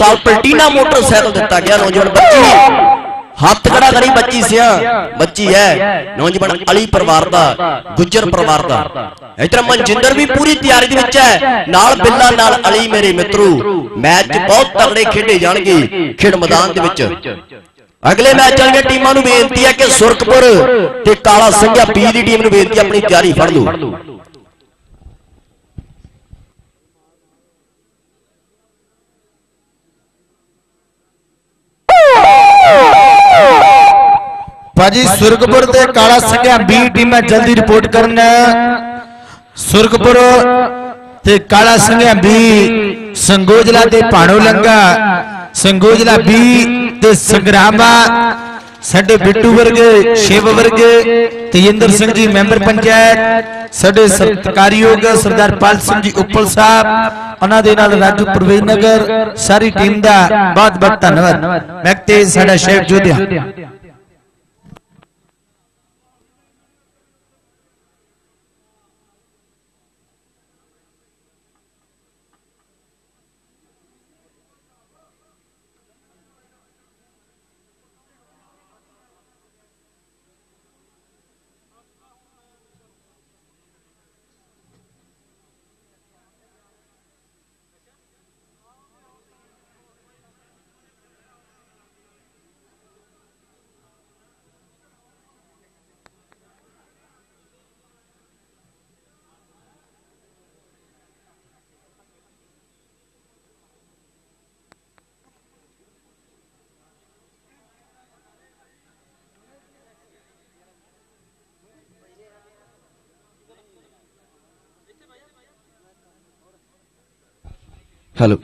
साल पलटीना मोटरसाइकिल दिता गया। नौजवान बच्ची हाथ खड़ा करी, बच्ची सिया बच्ची है, नौजवान अली परिवार दा, गुज्जर परिवार दा। इधर मनजिंदर भी पूरी तैयारी दे विच है, नाल बिल्ला नाल अली। मेरे मित्रों मैच बहुत तगड़े खेडे जाणगे खेड मैदान दे विच। अगले मैच वाली टीमां नूं बेनती है कि सुरखपुर ते Kala Sanghia be the team नूं बेनती अपनी तैयारी फड़ लो। भाजी सुरखपुर ते काला संघिया बी टीम जल्दी रिपोर्ट करना। सुरखपुर ते काला संघिया बी, संगोजला ते भाणो लंगा, संगोजला बी ते संग्रामा, साडे बिट्टू वर्गे, शिव वर्गे, तेजिंदर सिंह जी मैंबर पंचायत, साडे सत्कारयोग सरदार पाल सिंह जी उप्पल साहब, उन्हां दे नाल राजू प्रवीण नगर, सारी टीम दा बहुत बहुत धन्यवाद। मैं ते साडा शेख जोधिया। हेलो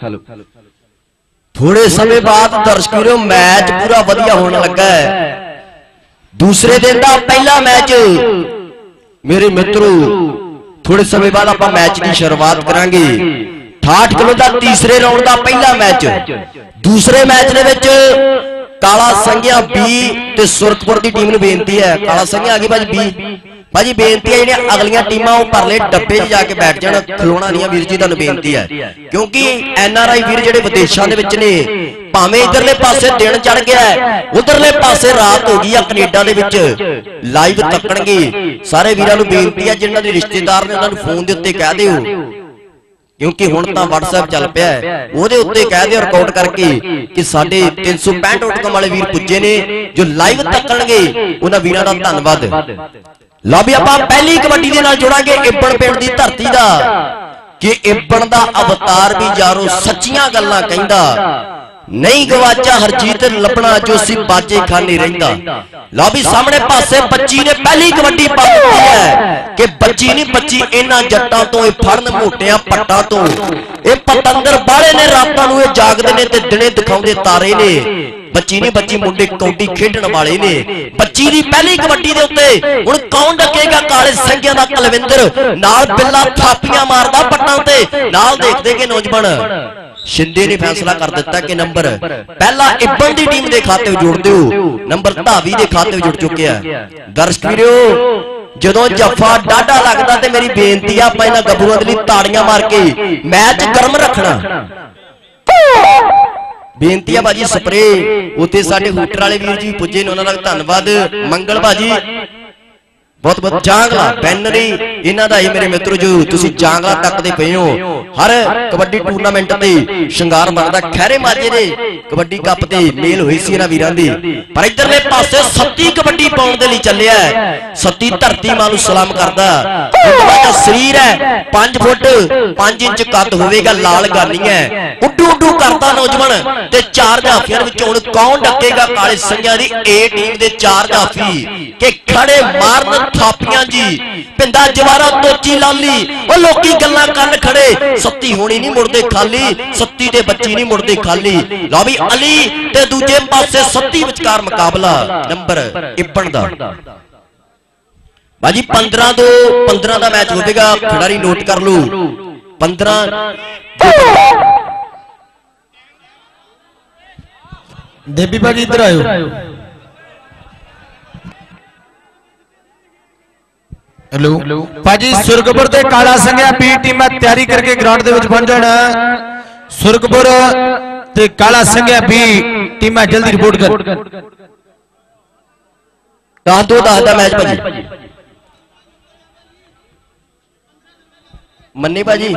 थोड़े समय बाद दर्शकों मैच पूरा वधिया होने लगा है। दूसरे दिन का पहला मैच मेरे मित्रों थोड़े समय बाद आप मैच की शुरुआत करांगे। 68 किलो का तीसरे राउंड का पहला मैच। दूसरे मैच दे विच काला संघिया बी ते सुरखपुर की टीम नूं बेनती है। काला संघिया आ गई भाजी बी। भाजी बेनती है जिहड़ियां अगलियां टीमां वो परले डब्बे जाके बैठ जाण, खलोना नहीं। वीर जी तुहानूं बेनती है क्योंकि NRI वीर जिहड़े विदेशां दे विच ने, भावें इधरले पासे दिन चढ़ गया है, उधरले पासे रात हो गई है, कनेडा दे विच लाइव तकणगे। सारे वीरां नूं बेनती है जिन्हां दे रिश्तेदार ने उन्हां नूं फोन दे उत्ते कह दिओ, क्योंकि हुण तां WhatsApp चल पिया है, ओहदे उत्ते कह दिओ रिकॉर्ड करके कि साडे 365.com वाले वीर पुज्जे ने जो लाइव तकणगे। उन्हां वीरां दा धन्नवाद। लो भी आप पहली कबड्डी के नाल जुड़ांगे इब्बन पिंड की धरती का कि इब्बन का अवतार भी यारो सच्चियां गल्लां कहंदा, नहीं गवाचा हरजीत लभना जो सी बाजे खाने रहिंदा। लो भी सामने पासे बच्ची ने पहली कबड्डी पा दी है कि बच्ची नहीं बच्ची इन्हां जट्टां तो फड़न मोटियां पट्टां तो ये पतंगर बाले ने रातां नूं जागदे ने ते दिने दिखाउंदे तारे ने। बच्ची नहीं बच्ची मुंडे कौडी खेडण वाले ने। बच्ची दी पहली कबड्डी दे उत्ते हुण कौन डकेगा काले संघिया दा कुलविंदर, नाल बिल्ला थापियां मारदा पट्टां ते, नाल देखदे कि नौजवान शिंदे ने फैसला कर दिता कि नंबर पहला इब्बन दी टीम दे खाते जुड़ दिओ, नंबर धावी दे खाते जुड़ चुके हैं। दर्शक वीरो जदों जफा डाढा लगदा ते मेरी बेनती है आपां इन्हां गब्बरूआं दे लई ताड़ियां मार के मैच गर्म रखना। बेनती है भाजी स्प्रे उत्ते साडे हूटर वाले वीर जी पुजे ने, उन्हां दा धन्नवाद। मंगल भाजी बहुत बहुत जांगला बैनरी इन्हां दा ही मेरे मित्रों जो तुसीं जांगला तकदे पए हो। हर कबड्डी टूरनामेंट ते शंगार बनदा। खैरे माजे दे कबड्डी कप ते मेल हुई सी इन्हां वीरां दी, पर इधरले पासे सत्ती कबड्डी पाउण दे लई चलिया है। सत्ती धरती मां नूं सलाम करदा। इन्हां शरीर है 5 फुट 5 इंच कद होवेगा, लाल गानी है, उड्डू उड्डू करदा नौजवान ते 4 जाफियां विच हुण कौन डकेगा काले संघिया दी ए टीम दे 4 जाफी के खड़े मारन थापियां जी पिंदा जवारा तोची लाली वो लोकी गल्लां कर खड़े। सत्ती होनी नहीं मुड़दे खाली, सत्ती दे बच्ची नहीं मुड़दे खाली। लो भी अली ते दूजे पासे सत्ती विचकार मुकाबला नंबर इब्बन दा। भाजी 15 का मैच होगा, खिडारी नोट कर लो 15। देवी भाजी इधर आयो। हेलो भाजी सुरखपुर ते काला संघिया बी टीम तैयारी करके ग्राउंड दे विच पहुंच जाना। सुरखपुर ते काला संघिया बी टीमां जल्दी रिपोर्ट कर। दस दो दस का मैच भाजी मन्नी भाजी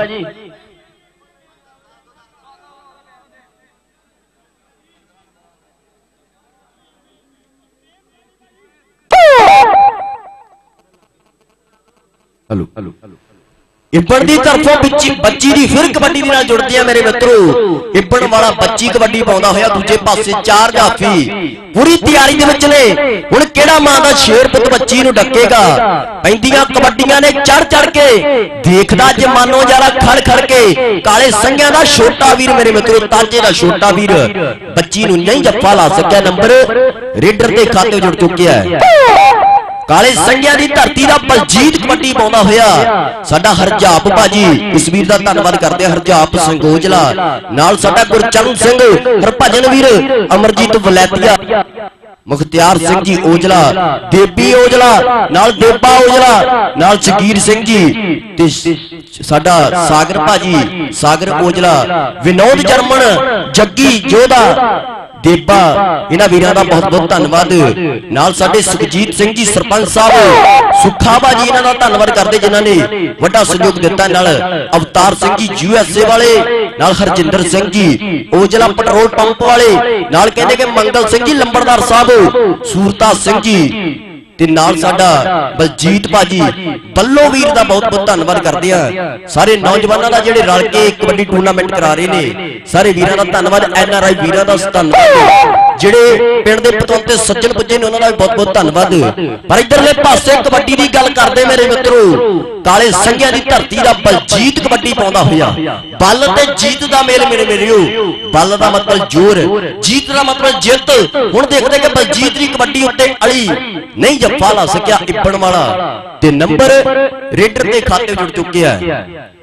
हेलो हेलो इब्बन की तरफों बच्ची की फिर कबड्डी नाल जुड़ती है मेरे मित्रों। इब्बन वाला बच्ची कबड्डी पाउंदा होया दूजे पासे चार जाफी पूरी तैयारी दे विच ने। हुण किहड़ा मां दा शेर पुत बच्ची नूं डकेगा। पैंदियां कबड्डियां ने चढ़ चढ़ के देखदा जमानो जरा खड़ खड़ के काले संघिया दा छोटा वीर मेरे मित्रों ताजे दा छोटा वीर बच्ची नूं नहीं जप्पा ला सकिया। नंबर रेडर के खाते जुड़ चुकिया है। काले संघिया की धरती का बलजीत कबड्डी पाउंदा होया साडा हरजाप भाजी इस वीर का धन्नवाद करते हैं। हरजाप संगोजला नाल साडा गुरचरण सिंह हरभजन वीर अमरजीत वलैतिया मुखत्यार सिंह जी ओजला देवी ओजला नाल देबा ओजला नाल जगीर सिंह जी ते साडा सागर भाजी सागर ओजला विनोद जर्मन जग्गी जोधा देबा इन्हां वीरां दा बहुत बहुत धन्नवाद। नाल साडे सुखजीत सिंह जी सरपंच साहब सुखा भाजी इन्हां दा धन्नवाद करदे जिन्हां ने वड्डा सहयोग दिता। नाल अवतार सिंह जी यूएसए वाले नाल हरजिंदर सिंह जी ओजला पेट्रोल पंप वाले नाल कहंदे कि मंगल सिंह जी लंबड़दार साहब सूरता सिंह जी ते नाल साडा बलजीत भाजी बल्लो वीर दा बहुत बहुत धन्नवाद करदे आ। सारे नौजवानां दा जिहड़े रल के कबड्डी टूर्नामेंट करा रहे ने सारे वीरां दा धन्नवाद। एनआरआई वीरां दा धन्नवाद जिहड़े पिंड दे पतवंते सज्जन पुज्जे ने उन्हां दा बहुत बहुत धन्नवाद। पर इधरले पासे कबड्डी दी गल करदे मेरे मित्रों काले संघिया दी धरती दा बलजीत कबड्डी पाउंदा होया बल ते जीत दा मेल मेरे मेरियो। बल दा मतलब जोर जीत दा मतलब जिੱਤ। हुण देखदे कि बलजीत दी कबड्डी उत्ते अली नहीं जप्पा ला सकिया इब्बन वाला ते नंबर रेडर के खाते जुड़ चुके हैं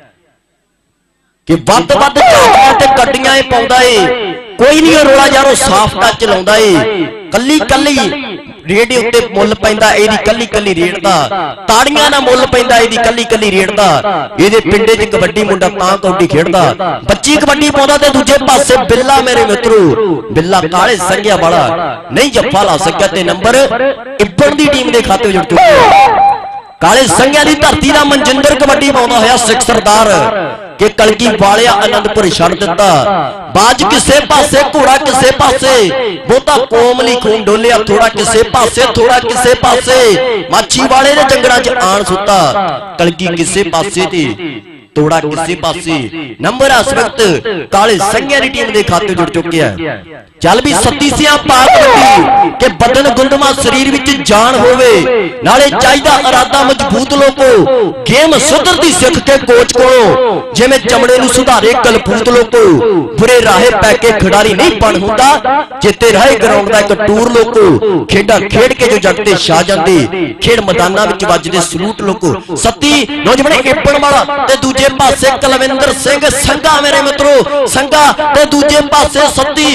कि वध वध चाटियां ते कड्डियां पाउंदा है। कोई नहीं रोला यारो साफ टच लाउंदा है। कल्ली कल्ली रेड उत्ते मुੱਲ पैंदा एदी कल्ली कल्ली रेड दा ताड़ियां ना मुੱਲ पैंदा एदी कल्ली कल्ली रेड दा। एदे पिंडे च कबड्डी मुंडा तां कबड्डी खेडदा बच्ची कबड्डी पाउंदा ते दूजे पासे बिल्ला मेरे मित्रों बिल्ला काले संघिया वाला नहीं जप्पा ला सकिया ते नंबर इब्बन दी टीम दे खाते जुड़ चुके काले संघिया दी धरती दा मनजिंदर कबड्डी पाउंदा होया सिख सरदार के कलगी वालिया आनंदपुर छड़ दिता। बाज किसे पासे घोड़ा किसे पासे बहुता कोमली खून डोलिया थोड़ा किसे पासे थोड़ा किसे पासे माछी वाले ने जंगलां च आन सुता कलगी किसे पासे थी तोड़ा किसे पासे। नंबर इस वक्त काले संघिया की टीम के खाते जुड़ चुके हैं। चल भी सतीसियां पाक कबड्डी के बदन गुंदमा शरीर विच जान होवे नाले चाहिदा इरादा मजबूत लोको गेम सुधरदी सिख के कोच कोलों जिवें चमड़े नूं सुधारे कलपूत लोको बुरे राहे पै के खिडारी नहीं बन हुंदा जिते रहे ग्राउंड दा एक टूर लोको खेडा खेड के जो जगते छा जांदे खेड मैदानां विच वजदे सलूट लोको। सती नौजवान इब्बन वाला ते दूजे पासे कलविंदर सिंह संघा मेरे मित्रों संघा ते दूजे पासे सती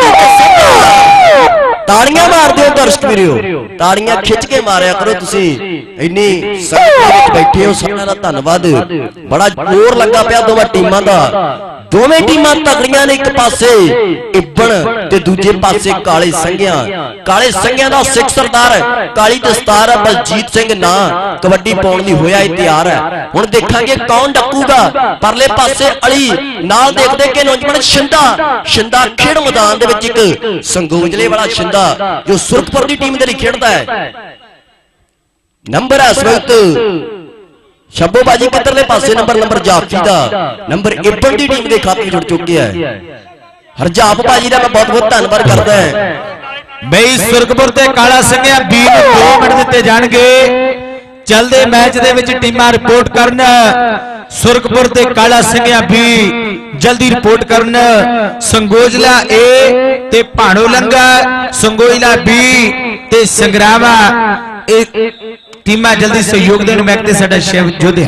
ताड़ियां मार दो दर्शक वीरो ताड़ियां खिंच के मारिया करो तुसी इन्नी संगत बैठे हो सबना दा धन्नवाद। बड़ा जोर लगा पिया दोवां टीमां दा दोवें टीमां तगड़ियां ने एक पासे इब्बन ते दूजे पासे काले संघिया दा सिख सरदार काली दस्तार बलजीत सिंह ना कबड्डी पाउण लई होया तैयार है। हुण देखांगे कौन डकूगा परले पासे अली नाल देखदे कि नौजवान शिंदा खेड मैदान दे विच एक संगोजले वाला शिंदा जो सुरखपुर की टीम के लिए खेलता है। नंबर है इस वक्त शब्बोबाजी किधरले पासे नंबर जाफी का नंबर इब्बन की टीम के खाते जुड़ चुके हैं। हरजाप भाजी का मैं बहुत बहुत धन्यवाद करता है। बई सुरखपुर ते काला संघिया 2 मिनट दिते जाणगे चलदे मैच दे विच टीमां रिपोर्ट करन। सुरखपुर ते काला संघिया भी जल्दी रिपोर्ट करन। संगोजला ए ते भाणो लंगा संगोजला बी ते संग्रामा टीमां जल्दी सहयोग देन। मैच साडा शिव जोधे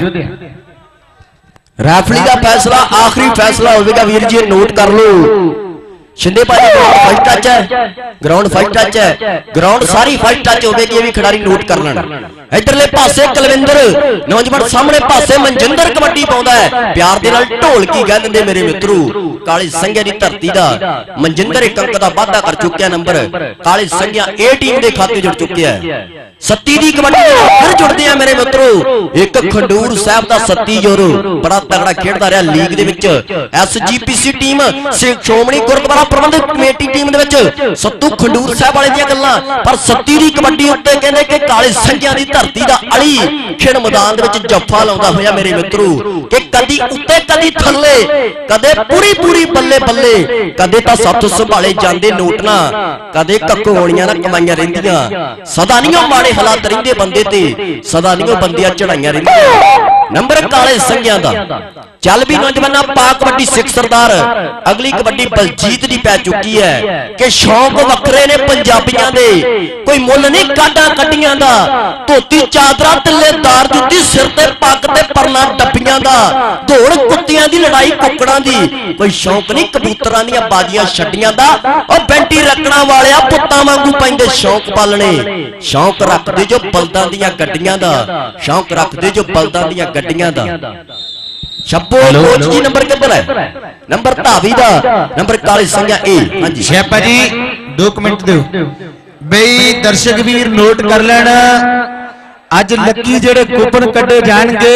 रेफरी का फैसला आखिरी फैसला होगा वीर जी नोट कर लो। शिंदे भाजी ग्राउंड फर्स्ट टच है, ग्राउंड फर्स्ट टच है, ग्राउंड सारी फर्स्ट टच होगी। ये भी खिडारी नोट कर लेना। इधरले पासे कुलविंदर नौजवान, सामने पासे मनजिंदर कबड्डी पाउंदा है। प्यार दे नाल ढोलकी कह दिंदे मेरे मित्रों। काली संघिया दी धरती दा मनजिंदर एक अंक दा वाधा कर चुकिया। Number Kali Sanghia A team दे खाते जुड़ चुकिया है। सत्ती दी कबड्डी फिर जुड़दे आ मेरे मित्रों। एक खंडूर साहब दा सत्ती जोर बड़ा तगड़ा खेडदा रहा लीग दे विच। SGPC team Shiromani Gurdwara Prabandhak committee team दे विच सत्तू खंडूर साहब वाले दी गल्लां, पर सत्ती दी कबड्डी उत्ते कहंदे कि काली संघिया दी धरती दा अली खेड मैदान दे विच जफ्फा लाउंदा होया मेरे मित्रों। कि कदी उत्ते कदी थल्ले, कदे पूरी पूरी बल्ले बल्ले, कदे तां सत्त संभाले जांदे नोटना, कदे कक्कोणियां ना कमाईयां रहिंदियां। सदा नहीं माड़े हालात रहिंदे बंदे ते, सदा नहीं बंदियां चढ़ाइयां रहिंदियां। नंबर काले संघिया दा चल भी नौजवाना पा कबड्डी सिख सरदार। अगली कबड्डी बलजीत दी पै चुकी है कि शौक वखरे ने पंजाबियां दे, कोई मुल नहीं काडा कड्डियां दा। धोती चादरा तिल्लेदार जुत्ती सिर ते पग ते परना डब्बियां दा। दौड़ कुत्तियां दी लड़ाई कुकड़ां दी, कोई शौक नहीं कबूतरां दीयां बाजियां छड्डियां दा। और बेंटी रखना वालिया पुत्तां वांगू पैंदे शौक पालने। शौक रखदे जो बलदां दीयां गड्डियां दा, शौक रखदे जो बलदां दीयां गड्डियां दा। शब्बो कोच जी नंबर किधर है? नंबर धावी दा, नंबर काली संघिया ए। हां जी शेपा जी 2 मिनट दो बई, दर्शक वीर नोट कर लेना। अज लकी जेड़े कूपन कड्डे जाणगे,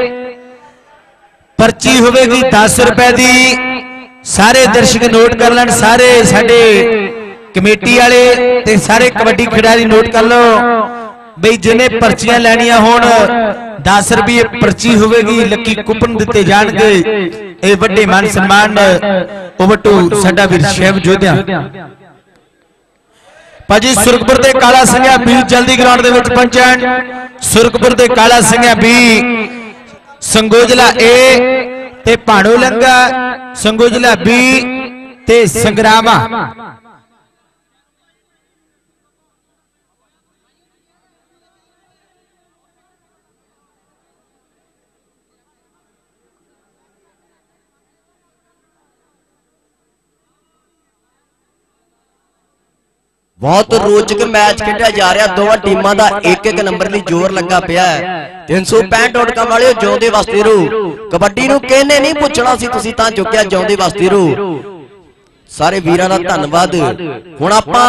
पर्ची होवेगी 10 रुपए दी। सारे दर्शक नोट कर लेन, सारे साडे कमेटी वाले ते सारे कबड्डी खिडारी नोट कर लो बई। जिन्हें पर्चियां लैनियां होण 10 रुपये पर्ची होगी। लकी कूपन दिते जाणगे। ये वड्डे मान सम्मान ओवटू साडा वीर शैव जोधिया भाजी। सुरखपुर दे काला संघिया बी जल्दी ग्राउंड दे विच पहुंचण। सुरखपुर दे काला संघिया बी संगोजला ए ते भाणो लंगा, संगोजला बी ते संग्रामा। बहुत रोचक मैच खेड़ा जा रहा। दोवां टीमां दा एक एक नंबर लई जोर लगा पिया है। 365.com वाले जिउंदे वास्ते रो। कबड्डी नूं कहने नहीं पुछना सी, तुसीं तां चुक्या जिउंदे वास्ते रो। सारे वीरां दा धन्नवाद। हुण आपां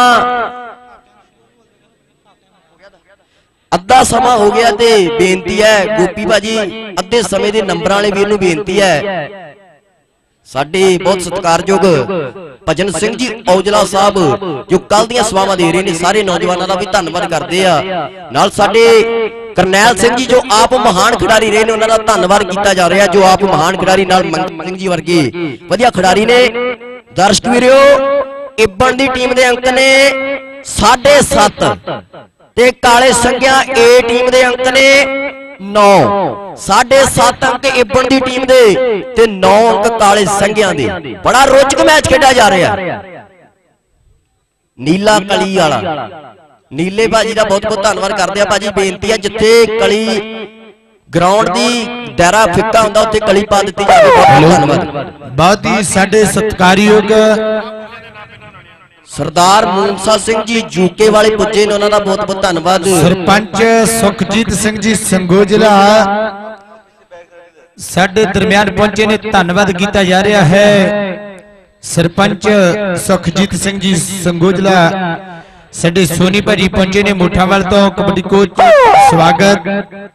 अद्धा समा हो गया ते बेनती है गोपी भाजी, अद्धे समय दे नंबरां वाले वीर नूं बेनती है, साडे बहुत सत्कारयोग भजन सिंह जी औजला साहब जो कल दी सवावां दे रहे ने, सारे नौजवानों का भी धन्नवाद करते हैं। नाल साडे करनैल सिंह जी जो आप महान खिडारी रहे ने, उन्हां दा धन्नवाद किया जा रहा। जो आप महान खिडारी नाल मंगल सिंह जी वर्गे वधिया खिडारी ने। दर्शक वीरो, इब्बन दी टीम दे अंक ने 7.5 ते काले संघिया ए टीम दे अंक ने 9। 7.5 अंक इब्बन दी टीम दे ते 9 अंक काले संघिया दे। बड़ा रोचक मैच खेड़ा जा रहा। नीला कली वाला नीले भाजी का बहुत बहुत धन्यवाद करते हैं भाजी। बेनती है जिथे कली ग्राउंड दी दायरा फिक्का हुंदा उत्थे कली पा दी जाए। बहुत धन्यवाद। बहुत ही साडे सत्कारयोग सरदार मूनसा सिंह जी यूके वाले पुजे ने, उन्हों का बहुत बहुत धन्यवाद। सरपंच सुखजीत सिंह जी संगोजला साडे दरमियान पहुंचे ने, धन्यवाद किया जा रहा है। सरपंच सुखजीत सिंह जी संगोजला साडे सोनी भाजी पहुंचे ने मुठावाल तो। कबड्डी कोच स्वागत।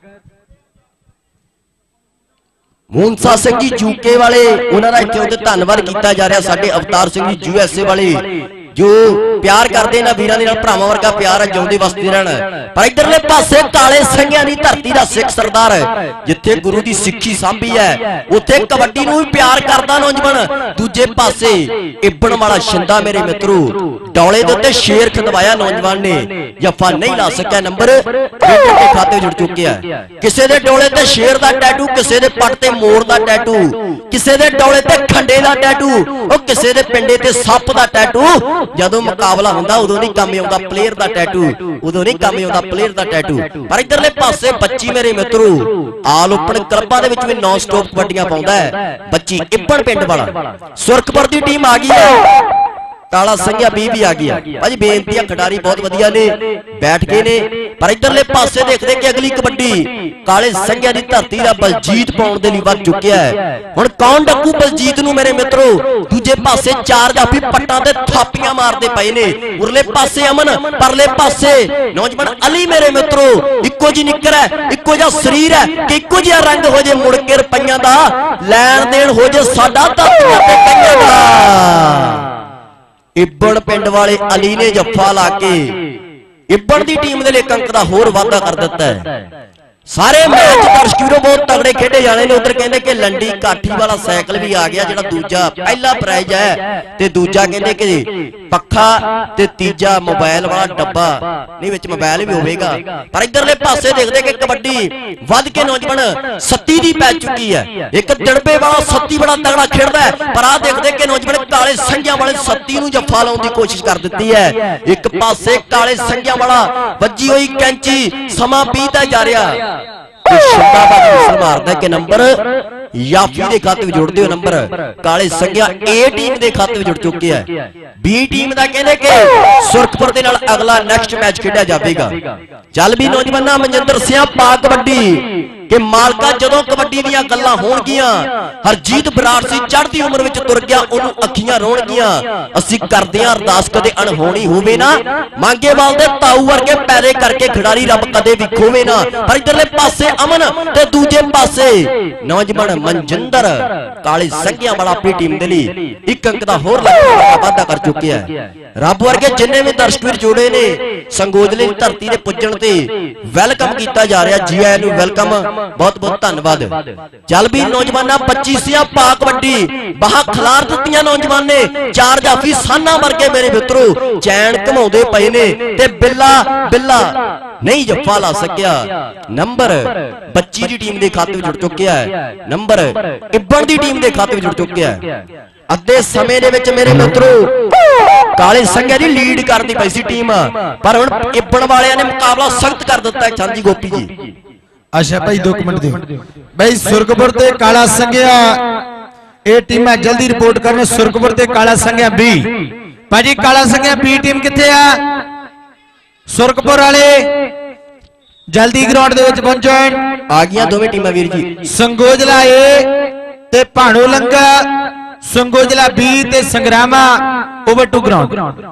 मूनसा सिंह जी यूके वाले, उन्होंने इतने धन्यवाद किया जा रहा। साडे अवतार सिंह जी USA वाले जो प्यार करते ना वीरां दे नाल भरावां वर्गा प्यार है, जिउंदे वसदे रहण। पर इधरले पासे काले संघिया दी धरती दा सिख सरदार जिथे गुरु दी सिੱਖੀ सांभी है, उत्थे कबड्डी नूं भी प्यार करदा नौजवान। दूजे पासे इब्बन वाला शिंदा मेरे मित्रों, डौले दे उत्ते शेर खंदवाया नौजवान ने, जफा नहीं ला सकिया। नंबर के खाते जुड़ चुके हैं। किसे दे डौले ते शेर दा टैटू, किसे दे पट ते मोर दा टैटू, किसे दे डौले ते खंडे दा टैटू, और किसे दे पिंडे ते सप दा टैटू। जदों मुकाबला हुंदा उदों नहीं काम आउंदा प्लेयर दा टैटू, उदों नहीं काम आउंदा प्लेयर दा टैटू। पर इधरले पासे बच्ची मेरे मित्रों आल ओपन क्लबां दे विच भी नॉन स्टॉप कबड्डियां पाउंदा है बच्ची। इब्बन पिंड वाला सुरखपुर दी टीम आ गई है। काला संघिया भी आ गया भाजी बेनती है खिडारी बहुत वधिया ने बैठ गए ने पर इधरले पासे देखते कि अगली कबड्डी काले संघिया की धरती का बलजीत पाउण दे लई वध चुकिया है। हुण कौन डकू बलजीत नूं मेरे मित्रों? दूजे पासे चार जाफी पट्टां ते थापियां मारदे पए ने। उरले पासे अमन परले पासे नौजवान अली मेरे मित्रों इक्को जी निकर है इक्को जिहा शरीर है कि इक्को जिहा रंग हो जे मुड़ के रुपइयां दा लैण देण हो जे साडा धरतियां ते कईयां दा। इब्बड़ पिंड वाले अली ने जफ्फा ला के इब्बड़ दी टीम दे लिए एक अंक दा होर वाधा कर दिता है। सारे मैच दर्शक वीरों बहुत तगड़े खेडे जाने ने। उधर कहते कि लंडी काठी वाला साइकिल भी आ गया जिहड़ा दूजा पहला प्राइज है ते दूजा कहते कि पक्खा ते तीजा मोबाइल वाला डब्बा नहीं विच मोबाइल भी होवेगा। पर इधरले पासे देखते कि कबड्डी वध के नौजवान सत्ती दी पै चुकी है। एक दिड़बे वाला सत्ती बड़ा तगड़ा खेडदा है पर आ देखते कि नौजवान काले संघिया वाले सत्ती नूं जफ्फा लाउण दी कोशिश कर दित्ती है। एक पासे काले संघिया वाला वज्जी होई कैंची समा बीता जा रहा मारदा के नंबर याफी के खाते में जोड़ते हो नंबर काले संघिया ए टीम के खाते में जुड़ चुके हैं। बी टीम का कहने के सुरखपुर के नाल अगला नेक्स्ट मैच खेड़ा जाएगा। चल भी नौजवाना मनजिंदर सिंह पा कबड्डी कि मालका जदों कबड्डी दी गल्लां होणगियां हरजीत बराड़ सी चढ़दी उम्र विच तुर गया ओनू अखियां रोणगियां। असीं करदे हां अरदास कदे अणहोणी होवे ना मांगेवाल दे ताऊ वर्गे पैरे करके खिडारी रब कदे भी खोवे ना। पर इधरले पासे अमन ते दूजे पासे नौजवान मनजिंदर काली संघिया वाला अपनी टीम दे लई एक अंक दा होर वाधा कर चुके हैं। रब वर्गे जिन्ने भी दर्शक वीर जुड़े ने संगोजले दी धरती दे पुज्जण ते वेलकम कीता जा रहा। जी आया नूं वेलकम बहुत बहुत धन्यवाद। चल भी नौजवाना 25 पा कबड्डी बाह खिलार दित्तियां नौजवान ने चार जाफी साना वर्गे मेरे मित्रों चैन घुमाउंदे पए ने ते बिल्ला बिल्ला नहीं जफ्फा ला सकिया। नंबर 25 की टीम के खाते में जुड़ चुकिया है। नंबर इब्बड़ की टीम के खाते में जुड़ चुकिया है। अद्धे समय दे विच मेरे मित्रों काले संघिया दी लीड करदी पई सी टीम पर हुण इब्बड़ वालियां ने मुकाबला सख्त कर दिता है। चांदी गोपी जी अच्छा भाई 2 मिनट दो भाई सुरखपुर ते काला संघिया ए टीम है जल्दी रिपोर्ट करने। सुरखपुर ते काला संघिया बी भाजी काला संघिया बी टीम किथे आ? सुरखपुर वाले जल्दी ग्राउंड दे विच पहुंचो। आ गया दोवें टीमां वीर जी। संगोजला ए ते भाणो लंगा संगोजला बी ते संग्रामा ओवर टू ग्राउंड।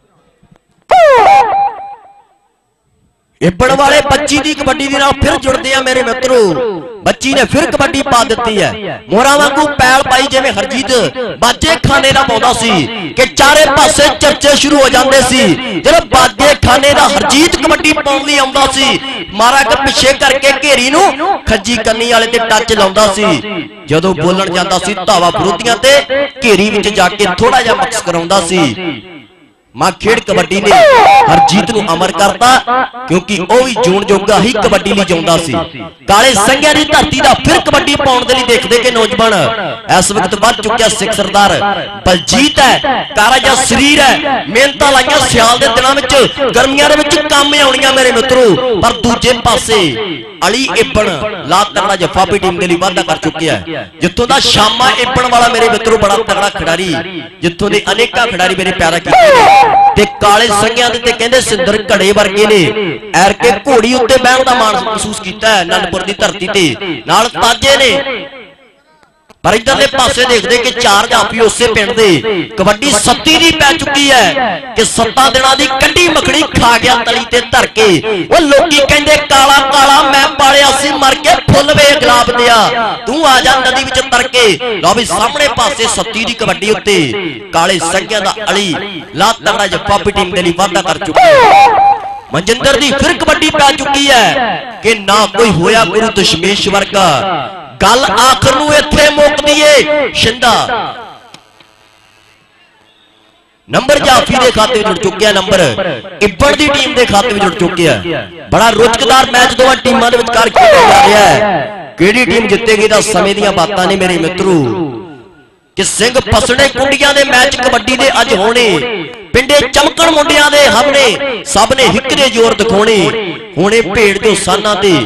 इब्बड़ वाले 25 की कबड्डी दे नाल फिर जुड़ते हैं मेरे मित्रों। 25 ने फिर कबड्डी पा दी है। मोहरा वांगू पैल पाई जिवें हरजीत बाजे खाने का पाउंदा सी कि चारे पासे चर्चे शुरू हो जाते सी। जब बाजे खाने का हरजीत कबड्डी पाउण लई आउंदा सी मारा के पिछे करके घेरी नूं खज्जी कन्नी वाले ते टच लाउंदा सी। जदों बोलण जांदा सी धावा विरोधियां ते घेरी विच जाके थोड़ा जिहा मक्स कराउंदा सी। मां खेड़ कबड्डी ने हरजीत नूं अमर करता क्योंकि वह भी जोन जोगा ही कबड्डी लई जाउंदा सी। काले संघिया दी धरती दा फिर कबड्डी पाउण दे लई देखदे कि नौजवान इस वक्त वध चुकिया सिख सरदार बलजीत है। काला जिहा शरीर है मेहनतां लाइयां सियाल दे दिनां विच गर्मियां दे विच काम आउणियां मेरे मित्रों। पर दूजे पासे अली इब्बड़ ला तगड़ा जफ्फा अपनी टीम के लिए वाधा कर चुकिया है। जिथों दा शामा इब्बड़ वाला मेरे मित्रों बड़ा तगड़ा खिडारी जिथों दे अनेका खिडारी मेरे प्यारा कीते ते काले संघिया दे ते कहंदे सिंदर घड़े वर्गे ने एर के घोड़ी उत्ते बैठण दा मान महसूस कीता है आनंदपुर दी धरती ते नाल ताजे ने। पर इधरले पासे देखते कि चार जाफी उसे पिंड दे कबड्डी सत्ती दी पै चुकी है कि 7 दिनां दी कंडी मखनी खा गया तली ते धर के। वो लोकी कहंदे काला काला मैं पालिया सी मर के फुल वे गुलाब दिया तू आ जा नदी विच तर के। लो भी सामने पासे सत्ती दी कबड्डी उत्ते काले संघिया दा अली ला तगड़ा जफ्फा अपनी टीम दे लई वाधा कर चुका है। मनजिंदर दी फिर कबड्डी पै चुकी है कि ना कोई होया गुरु दशमेश्वर का गल आखिर नूं इत्थे मुकदी है। शिंदा नंबर जाफी के खाते में जुड़ चुके हैं। नंबर इब्बड़ की टीम के खाते में जुड़ चुके हैं। बड़ा रोचकदार मैच दोवां टीमां दे विचकार खेडिया जा रहा है। किहड़ी टीम जितेगी तां समय दीयां बातां ने मेरे मित्रों कि सिंह फसणे कुंडियां दे मैच कबड्डी दे अज होने पिंडे चमकण मुंडियां दे हमने सब ने हिकरे जोर दिखाने होने भेड़ जो साना ते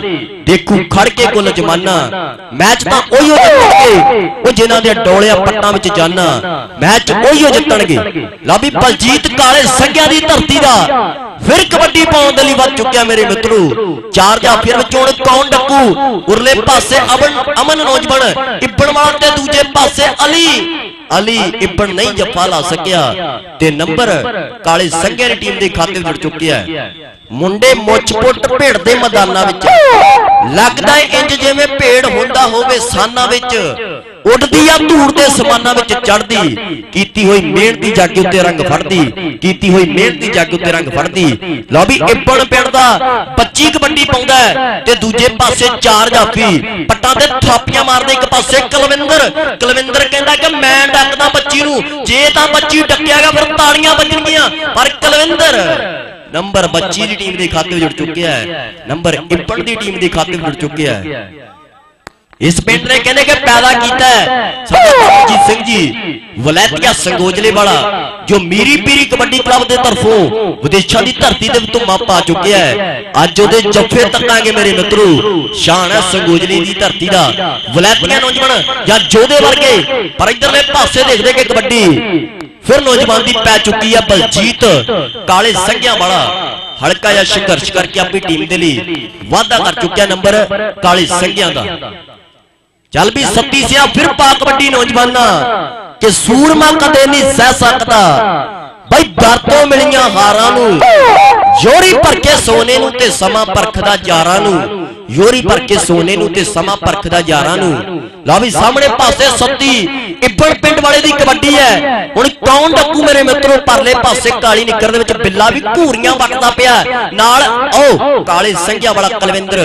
देखू खड़ के कुल जमाना मैच तो उही जितणगे वो जिन्हां दे डोलिया पट्टां विच जाना मैच उही जितणगे ला भी बलजीत काले संघिया दी धरती दा फिर कबड्डी पाउण दे लई वध चुक्या मेरे मित्रों चार जा फिर विच हुण कौन डक्कू उरले पासे अमन नौजवान इब्बणवाल ते दूजे पासे अली अली इब्बण नहीं जफा ला सकिया ते नंबर काले संघिया दी टीम दे खाते जुड़ चुकिया है मुंडे मुच्छपुट भेड़ दे मैदानां विच लगदा है इंज जिवें भेड़ हुंदा होवे साना विच उड़दी आ धूड़ दे समाना विच चढ़दी कीती होई मेहनती जग उत्ते रंग फड़दी कीती होई मेहनती जग उत्ते रंग फड़दी लो भी इब्बण पिंड दा बच्ची कबड्डी पाउंदा ते दूजे पासे चार जाफी पट्टां ते थापियां मारदे एक पासे कुलविंदर कहंदा कि मैं डकदा बच्ची नूं जे तां बच्ची डकियागा फिर ताड़ियां बजणगीਆਂ पर कुलविंदर नंबर बच्ची की टीम के खाते जुड़ चुके है नंबर इब्बण की टीम के खाते जुड़ चुके है इस पिंड ने कहने के पैदा किया है अमरजीत सिंह जी वलैतिया संगोजले वाला जो मीरी पीरी कबड्डी क्लब के तरफों विदेशों की धरती से धुम्मा पा चुके है अज वो जफे तकांगे मेरे मित्रों शान है संगोजले की धरती का वलैतिया नौजवान या जोधे वर्गे पर इधरले पासे देखते कि कबड्डी फिर नौजवान की पै चुकी है बलजीत काले संघिया वाला हल्का या संघर्ष करके अपनी टीम के लिए वादा कर चुका नंबर काले संघिया का चल भी सत्ती सिया फिर पा कबड्डी नौजवाना कि सूरमा कदे नहीं सह सकता भाई दर तो मिलिया हारां नूं योरी भर के सोने नूं ते समा परखदा यारां नूं योरी भर के सोने नूं ते समा परखदा यारां नूं ला भी सामने पासे सत्ती इब्बण पिंड वाले दी कबड्डी है हुण कौन डक्कू मेरे मित्रों परले पासे काली निकर दे विच बिल्ला भी घूरियां वटदा पिया नाल ओ काले संघिया वाला कुलविंदर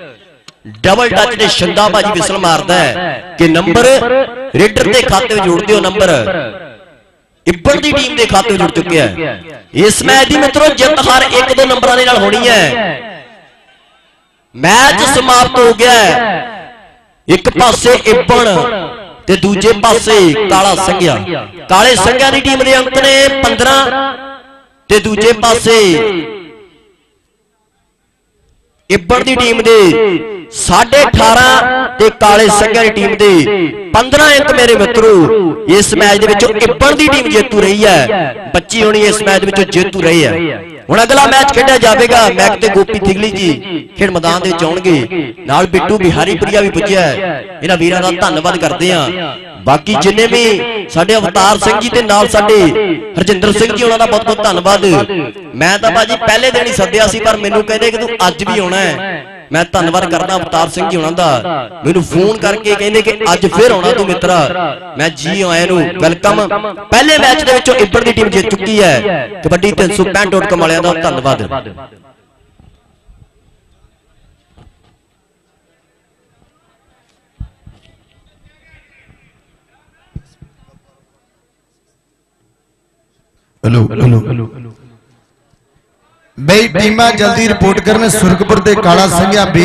डबल टच दे छंदा बाजी विसल मारदा है कि नंबर रेडर के खाते में जोड़ दियो नंबर इब्बण की टीम के खाते में जुड़ चुके हैं इस मैच की मित्रों जित हार एक दो नंबरों के नाल होनी है मैच समाप्त हो गया है एक पासे इब्बण ते दूजे पासे काला संघिया काले संघिया की टीम के अंक ने 15 ते दूजे पासे इब्बण की टीम दे 18.5 ते काले संघिया की टीम दे 15 अंक मेरे मित्रों इस मैच दे विचों इब्बण की टीम जेतू रही है बच्ची होनी इस मैच विचों जेतू रही है हुण अगला मैच खेडिया जाएगा मैक ते गोपी थिगली जी खेड मैदान दे विच आउणगे नाल बिट्टू बिहारीपुरिया भी पुज्जिया है इन्हां वीरां दा धन्नवाद करदे हां बाकी जिन्ने भी साडे अवतार सिंह जी ते नाल साडे हरजिंदर सिंह जी उन्हां दा बहुत बहुत धन्नवाद मैं तां भाजी पहले दिन ही सद्दिया सी पर मैनूं कहंदे कि तूं अज भी आउणा है मैं धन्नवाद करना अवतार सिंह जी उन्हां दा मैनूं फोन करके कहंदे कि अज फिर आउणा तूं मित्रा मैं जी आया नूं वेलकम पहले मैच दे विचों इब्बण दी टीम जीत चुकी है कबड्डी 365.com वालियां दा धन्नवाद हेलो बई टीम जल्दी रिपोर्ट करने सुरगपुर के काला संघिया भी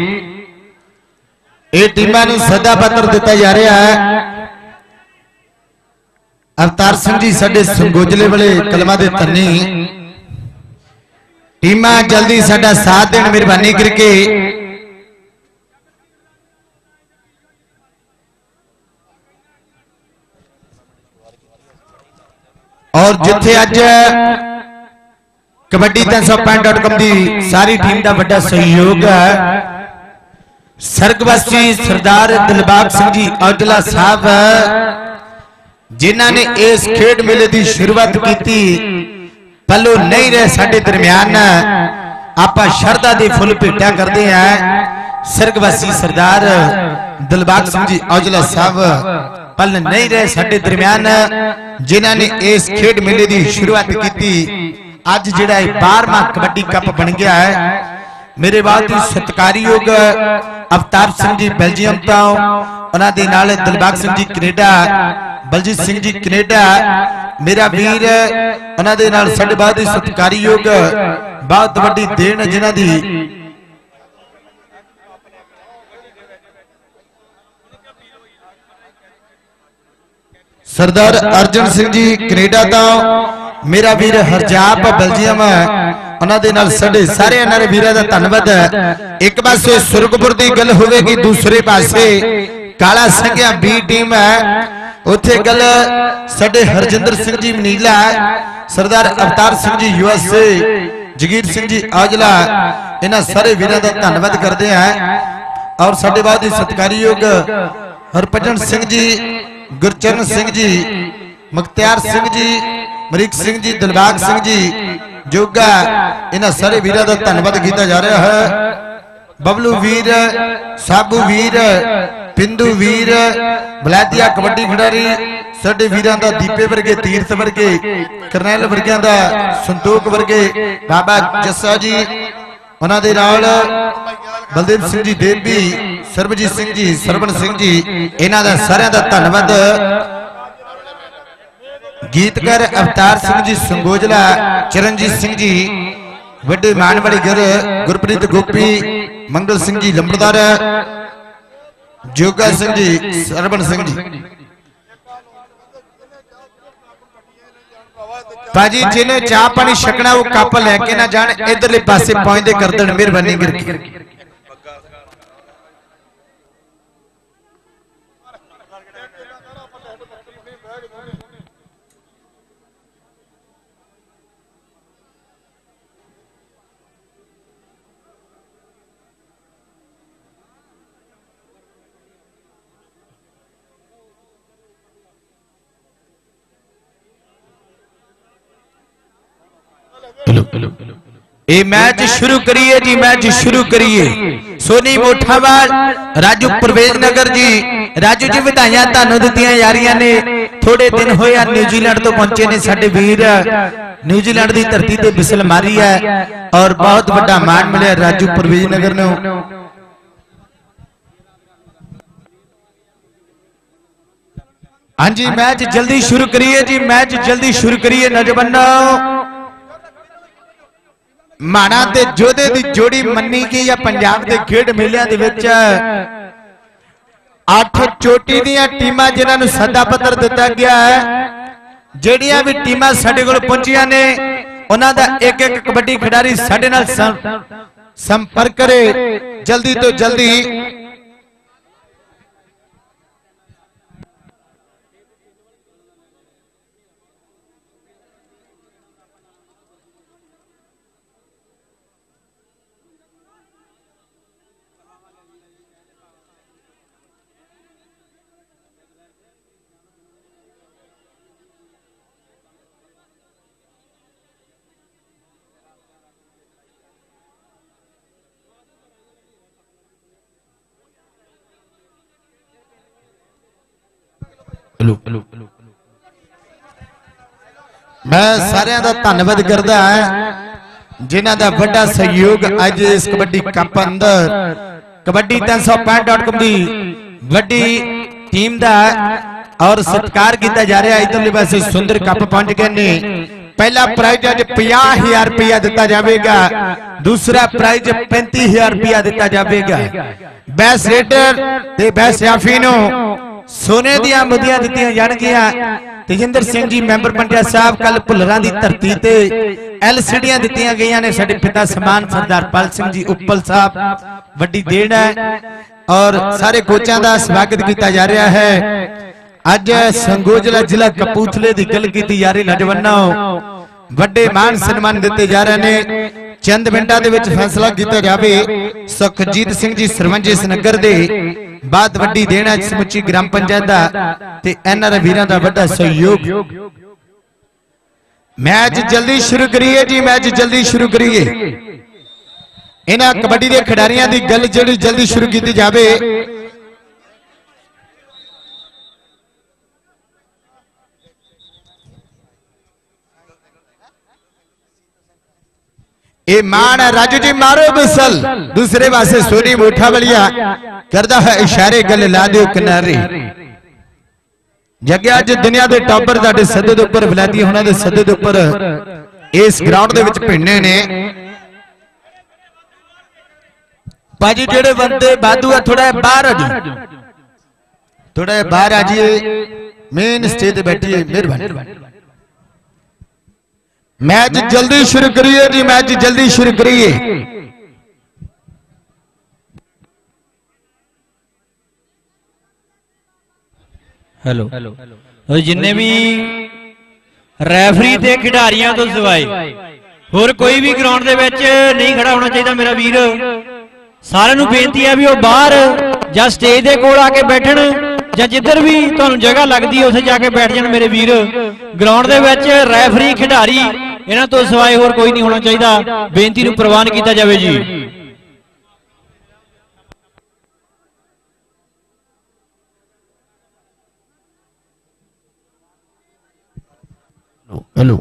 ये टीमां नूं सदा पत्र दिता जा रहा है अवतार सिंह जी साडे संगोजले वाले कलमा दे धन्नी टीमां जल्दी साडा साथ देण मेहरबानी करके और जिथे अज कबड्डी 365.com की सारी टीम का बड़ा सहयोग है सरगवासी सरदार दिलबाग सिंह जी औजला साहब जिन्होंने इस खेड मेले की शुरुआत की पलो नहीं रहे साडे दरम्यान आप शरदा के फुल भेटा करते हैं सरगवासी सरदार दिलबाग सिंह जी औजला साहब पल नहीं रहे साडे दरम्यान जिन्होंने इस खेड मेले की शुरुआत की अज जिहड़ा 12वां कबड्डी कप बन गया है मेरे बाद सत्कारयोग अवतार सिंह जी बेल्जियम तो उन्हां दे नाल दिलबाग सिंह जी कनेडा बलजीत सिंह जी कनेडा मेरा वीर उन्हां दे नाल साडे बाद सत्कारयोग बहुत वड्डी देन जिन्हां दी सरदार अर्जन सिंह जी कनेडा तो मेरा वीर हरजाप बेल्जियम उन्होंने नाल साडे सारे नारे वीरां दा धन्नवाद। एक पासे सुरगपुर की गल होगी, दूसरे पासे काला संघिया बी टीम है, उथे गल साडे हरजिंदर सिंह जी मनीला, सरदार अवतार सिंह जी यूएसए, जगीर सिंह जी औजला, इन्हां सारे वीरां दा धन्नवाद करते हैं। और साडे बाद सत्कारयोग हरभजन सिंह जी, गुरचरण सिंह जी, मुख्तियार सिंह जी, मरीक सिंह जी, दिलबाग सिंह जी जोगा, इन्हां सारे वीरां दा धन्नवाद किया जा रहा है। बबलू वीर, साबू वीर, पिंदू वीर, बलैतिया कबड्डी खिडारी, साडे वीरां दा दीपे वर्गे, तीरथ वर्गे, करनैल वर्गियां दा, संतोख वर्गे, बाबा जस्सा जी, उन्हां दे नाल बलदेव सिंह जी देवी, सरबजीत सिंह जी, सरवण सिंह जी, इन्हां दा सारियां दा धन्नवाद। गीतकार अवतार सिंह जी संगोजला, चरणजीत सिंह जी वड्डे मानवाड़ी घर, गुरप्रीत गोपी, मंगल सिंह जी लंबड़दार, जोगा सिंह जी, सरवण सिंह जी। भाजी जिन्हें चाह पानी छकना वो कप लैके ना जान, इधरले पासे पहुंचते कर देन मेहरबानी करके। ये मैच शुरू करिए जी, मैच शुरू करिए। सोनी मोठावाल, राजू परवेज नगर जी, राजू जी ਵਧਾਈਆਂ ਤੁਹਾਨੂੰ ਦਿੱਤੀਆਂ ਯਾਰੀਆਂ ਨੇ। थोड़े दिन होया न्यूजीलैंड तो पहुंचे ने साडे वीर, न्यूजीलैंड की धरती ते बिसल मारी है और बहुत बड़ा मान मिले राजू परवेज नगर ने। हाँ जी मैच जल्दी शुरू करिए जी, मैच जल्दी शुरू करिए नौजवानों। माना ते जोधे दी जोड़ी मन्नी गई या पंजाब के खेड मेलियां दे विच 8 चोटी दियां टीमां जिन्हां नूं सदा पत्र दिता गया है। जिहड़ियां भी टीमां साडे कोल पहुंचियां ने उन्हां दा एक एक कबड्डी खिडारी साडे नाल संपर्क करे जल्दी तो जल्दी। मैं सारे का धन्यवाद करता है जिन्हों का बड़ा सहयोग अज इस कबड्डी कप अंदर कबड्डी 365.com की बड़ी टीम का और सत्कार किया जा रहा है। इधरले पासे सुंदर कप पहुंच गए ने। पहला प्राइज अज 50,000 रुपया दिता जाएगा, दूसरा प्राइज 35,000 रुपया दिता जाएगा। बेस्ट रेडर ते बेस्ट याफी नूं सोने दियां मुद्दियां दित्तियां जाणगियां। तेजिंदर सिंह जी मैंबर पंचायत साहब कल भुल्लरां दी धरती ते LCDियां दित्तियां गईयां ने। साडे पिता समान सरदार पाल सिंह जी उप्पल साहब वड्डी देन है और सारे कोचां दा स्वागत किया जा रहा है। अज संगोजला जिला कपूरथले दी गल कीती जा रही नौजवानों, वड्डे मान सन्मान दिते जा रहे ने। चंद मिनटां दे विच फैसला किया जावे। सुखजीत सिंह जी सरपंच इस नगर दे बात वड्डी देना समुची ग्राम पंचायत दा ते एनआर वीरां दा वड्डा सहयोग। मैच जल्दी शुरू करिए जी, मैच जल्दी शुरू करिए। इन्हां कबड्डी दे खिडारियां दी गल जल्दी जल्दी शुरू की जावे। ये मान है राजू जी मारो बिसल। दूसरे पासे सोनी मोठावलिया करता है इशारे गल ला दो किनारे। जगह अज दुनिया के टॉपर तुहाडे सदे दे उपर वलायती होना दे सदे दे उपर इस ग्राउंड दे विच भिड़ने ने। भाजी जेड़े बंदे बादू है थोड़ा बाहर आ जाओ, थोड़ा बाहर आ जाइए, मेन स्टेज पे बैठिए मेहरबानी। मैच जल्दी शुरू करिए जी, मैच जल्दी शुरू करिए। हेलो और जिन्ने भी रैफरी ते खिडारियां तो सिवाय होर कोई भी ग्राउंड दे विच नहीं खड़ा होना चाहिए मेरा वीर। सारे नूं बेनती है भी वो बाहर या स्टेज दे कोल आके बैठण या जिधर भी तुहानूं जगह लगदी है उत्थे जाके बैठ जाण मेरे वीर। ग्राउंड दे विच रैफरी खिडारी इन्हां तो सिवाय होर कोई नहीं होना चाहिए। बेनती नूं प्रवान कीता जावे जी। हेलो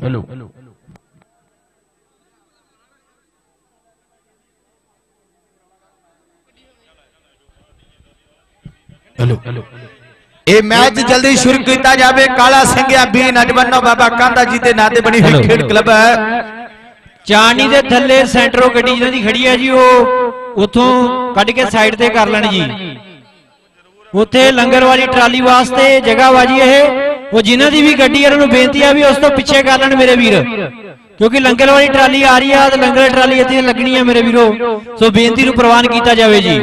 हेलो ये मैच जल्दी शुरू किया जाए। काला सिंघिया बी नजबनो बाबा कांदा जी के नाते बनी हुई खेड क्लब है। चाणी दे थल्ले सेंटरों गड्डी जिन्हां दी खड़ी है जी वो उथों कट के साइड ते कर लेण जी। उत्थे लंगर वाली ट्राली वास्ते जगह बाजी है वो जिन्हां दी भी गड्डी है उन्होंने बेनती है भी उस तो पीछे कर लेण मेरे वीर, क्योंकि लंगर वाली ट्राली आ रही है तो लंगर वाली ट्राली इत्थे लगनी है मेरे वीरो। सो बेनती नूं प्रवान कीता जावे जी।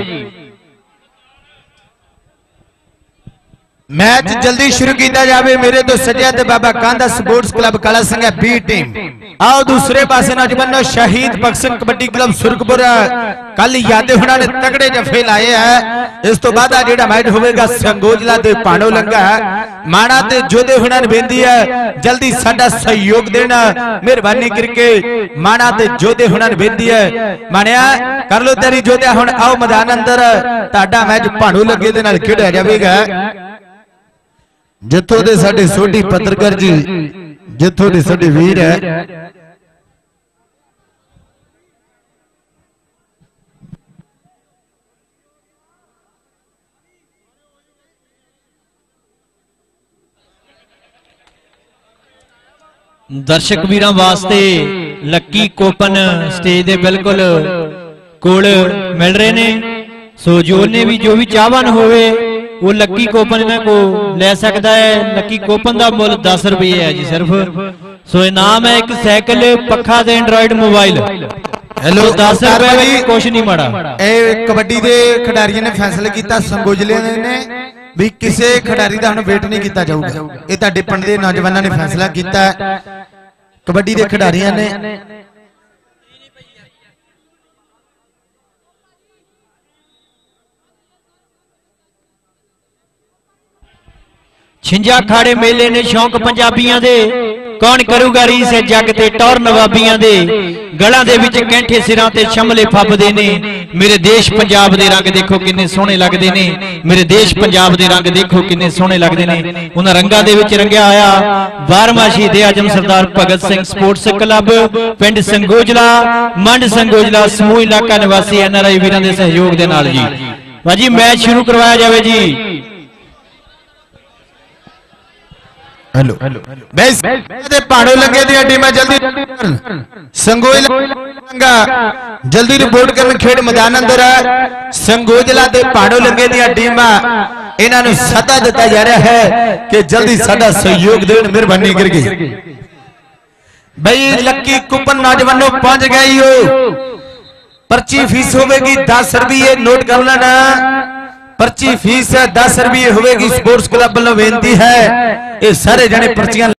मैच जल्दी शुरू किया जाए। मेरे तो सज्जा ते बाबा कांदा स्पोर्ट्स क्लब काला सिंघिया बी टीम। आओ दूसरे पासे नौजवानों शहीद बख्शन कबड्डी क्लब सुरखपुर कल यादे हुणा ने तगड़े जफे लाए है। इस तो बाद जेड़ा मैच होगा संगोजला ते पाणो लंगा माणा ते जोधे हुणा ने बेनती है जल्दी साडा सहयोग देना मेहरबानी करके। माणा ते जोधे हुणा ने बेनती है माणिया कर लो तेरी जोधे हुण आओ मैदान अंदर ताडा मैच पाणो लंगे दे नाल खेडिया जावेगा। जिथों दे साडे सोढी पत्रकार जी जिथों दे साडे वीर है दर्शक वीरां वास्ते लक्की कोपन स्टेज दे बिल्कुल कोल मिल रहे ने। सो जो भी चाहवान होवे वो लक्की कोपन इन्हां को ले सकता है। लक्की कोपन का मुल 10 रुपये है जी सिर्फ। सो इनाम है एक साइकिल पखा ते एंड्रॉइड मोबाइल। हेलो 10 रुपए कुछ नहीं माड़ा। कबड्डी के खिडारियों ने फैसला किया संगोजले ने भी किसी खिडारी का वेट नहीं किया जाऊगा। ये तुहाडे पिंड दे नौजवानों ने फैसला किया कबड्डी के खिडारियों ने। छिंजा खाड़े मेले ने शौक पंजाबियां दे कौन करूगा रीस है जग ते टौर नवाबियां दे। गलां दे विच कैंठे सिरां ते शमले फबदे ने। मेरे देश पंजाब दे रंग देखो किन्ने सोहणे लगदे ने। मेरे देश पंजाब दे रंग देखो किन्ने सोहणे लगदे ने। उन्हां रंगां दे विच रंगिया आया 12वां शहीदे आजम सरदार भगत सिंह स्पोर्ट्स क्लब पिंड संगोजला मंड संगोजला समूह इलाका निवासी NRI वीरां दे सहयोग दे नाल जी। भाजी मैच शुरू करवाया जावे जी। हेलो बस ते पाड़ो लगे दी टीम जल्दी संगोजला जल्दी रिपोर्ट करन खेड मैदान अंदर संगोजला ते पाड़ो लगे दी टीम इन्हां नु सदा दिता जा रहा है कि जल्दी साडा सहयोग देण मेहरबानी करके। भाई लक्की कूपन नौजवानों पहुंच गई हो। पर्ची फीस होगी 10 रुपये नोट कर लेना। पर्ची फीस 10 रुपये होगी। स्पोर्ट्स क्लब वालों बेनती है ये सारे जने पर्चियां